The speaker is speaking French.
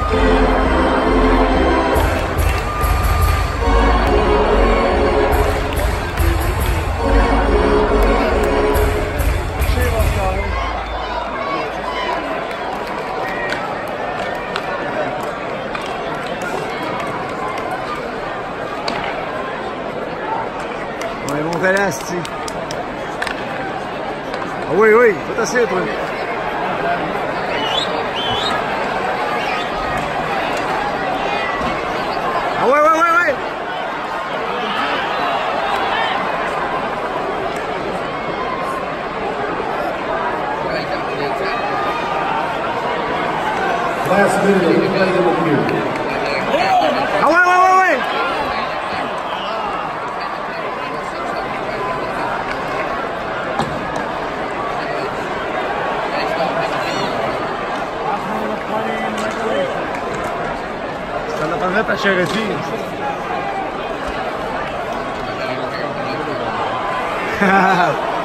On est monté là, c'ti. Ah oui, oui, faut tasser, toi. Ah ouais, ouais, ouais, ouais. Last minute of the play of the year. Ah ouais, ouais, ouais, ouais. Ça l'a pas mettre à Chéréty. Haha.